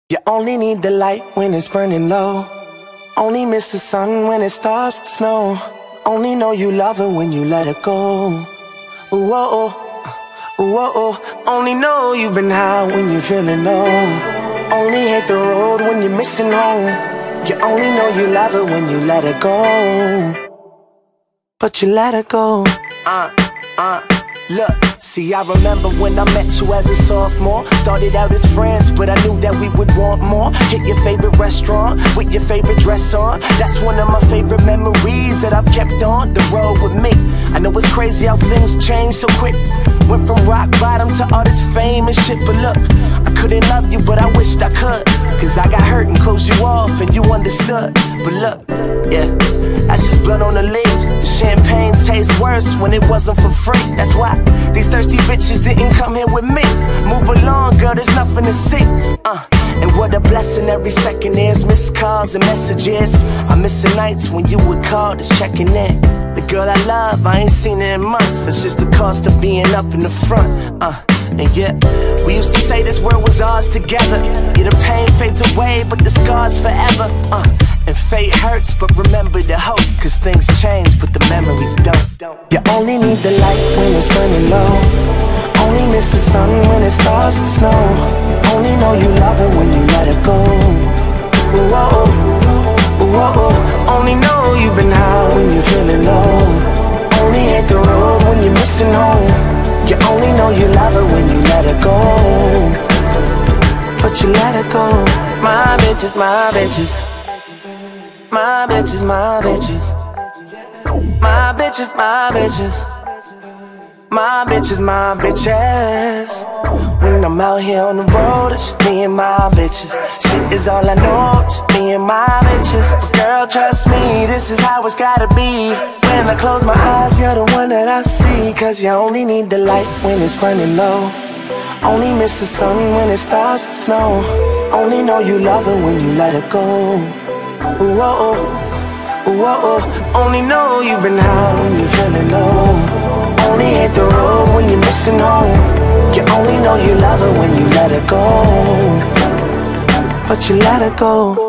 You only need the light when it's burning low. Only miss the sun when it starts to snow. Only know you love her when you let her go. Whoa, whoa. Only know you've been high when you're feeling low. Only hate the road when you're missing home. You only know you love her when you let her go. But you let her go. Look, see, I remember when I met you as a sophomore. Started out as friends, but I knew that we would want more. Hit your favorite restaurant with your favorite dress on. That's one of my favorite memories that I've kept on the road with me. I know it's crazy how things change so quick. Went from rock bottom to all this fame and shit. But look, I couldn't love you, but I wished I could. Cause I got hurt and closed you off and you understood. But look, yeah, that's just blood on the leaves. The champagne tastes worse when it wasn't for free. That's why these thirsty bitches didn't come here with me. Move along, girl, there's nothing to see. And what a blessing every second is. Missed calls and messages. I miss the nights when you would call, just checking in. The girl I love, I ain't seen her in months. That's just the cost of being up in the front. And yeah, we used to say this world was ours together. Yeah, the pain fades away, but the scars forever. And fate hurts, but remember the hope. Cause things change, but the memories don't. You only need the light when it's burning low. Only miss the sun when it starts to snow. Only know you love her when you let her go. Whoa. Only know you've been high when you're feeling low. Only hate the road when you're missing home. You only know you love her when you let her go. But you let her go. My bitches, my bitches. My bitches, my bitches. My bitches, my bitches. My bitches, my bitches. When I'm out here on the road, it's just me and my bitches. Shit is all I know, just me and my bitches. But girl, trust me, this is how it's gotta be. When I close my eyes, you're the one that I see. Cause you only need the light when it's burning low. Only miss the sun when it starts to snow. Only know you love her when you let her go. Whoa. Only know you've been high when you're feeling low. Only hate the road when you're missing home. You only know you love her when you let her go. But you let her go.